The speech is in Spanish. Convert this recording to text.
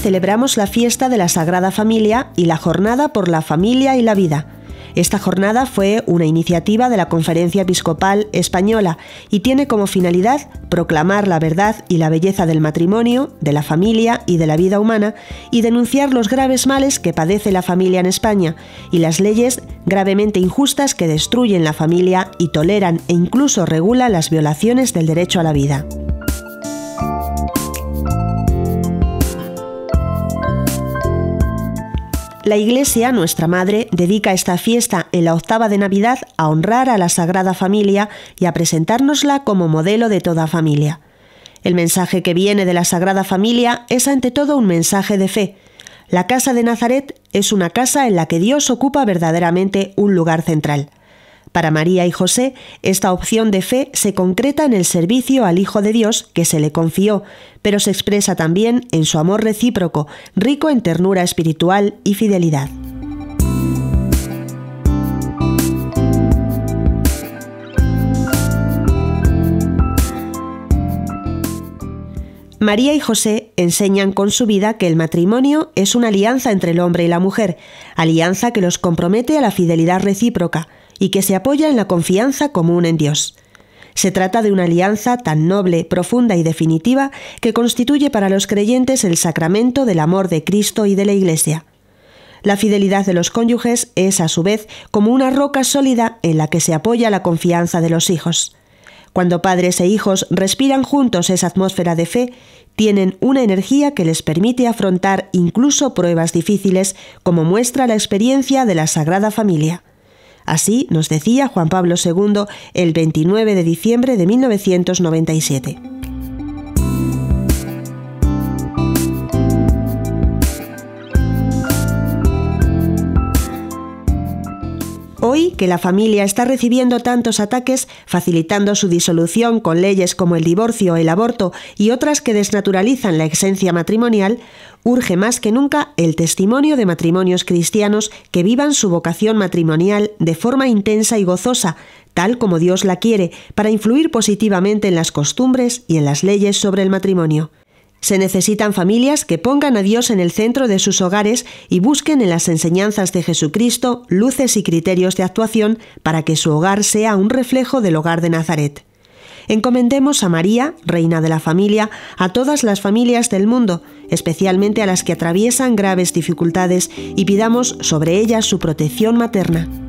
celebramos la fiesta de la Sagrada Familia y la Jornada por la Familia y la Vida. Esta jornada fue una iniciativa de la Conferencia Episcopal Española y tiene como finalidad proclamar la verdad y la belleza del matrimonio, de la familia y de la vida humana y denunciar los graves males que padece la familia en España y las leyes gravemente injustas que destruyen la familia y toleran e incluso regulan las violaciones del derecho a la vida. La Iglesia, nuestra Madre, dedica esta fiesta en la octava de Navidad a honrar a la Sagrada Familia y a presentárnosla como modelo de toda familia. El mensaje que viene de la Sagrada Familia es ante todo un mensaje de fe. La casa de Nazaret es una casa en la que Dios ocupa verdaderamente un lugar central. Para María y José, esta opción de fe se concreta en el servicio al Hijo de Dios que se le confió, pero se expresa también en su amor recíproco, rico en ternura espiritual y fidelidad. María y José enseñan con su vida que el matrimonio es una alianza entre el hombre y la mujer, alianza que los compromete a la fidelidad recíproca y que se apoya en la confianza común en Dios. Se trata de una alianza tan noble, profunda y definitiva que constituye para los creyentes el sacramento del amor de Cristo y de la Iglesia. La fidelidad de los cónyuges es, a su vez, como una roca sólida en la que se apoya la confianza de los hijos. Cuando padres e hijos respiran juntos esa atmósfera de fe, tienen una energía que les permite afrontar incluso pruebas difíciles, como muestra la experiencia de la Sagrada Familia. Así nos decía Juan Pablo II el 29 de diciembre de 1997. Hoy, que la familia está recibiendo tantos ataques, facilitando su disolución con leyes como el divorcio, el aborto y otras que desnaturalizan la esencia matrimonial, urge más que nunca el testimonio de matrimonios cristianos que vivan su vocación matrimonial de forma intensa y gozosa, tal como Dios la quiere, para influir positivamente en las costumbres y en las leyes sobre el matrimonio. Se necesitan familias que pongan a Dios en el centro de sus hogares y busquen en las enseñanzas de Jesucristo luces y criterios de actuación para que su hogar sea un reflejo del hogar de Nazaret. Encomendemos a María, Reina de la Familia, a todas las familias del mundo, especialmente a las que atraviesan graves dificultades, y pidamos sobre ellas su protección materna.